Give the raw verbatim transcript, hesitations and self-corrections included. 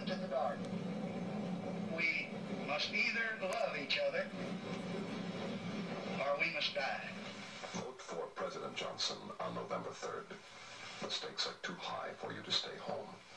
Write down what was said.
left in the dark. We must either love each other or we must die. Vote for President Johnson on November third. The stakes are too high for you to stay home.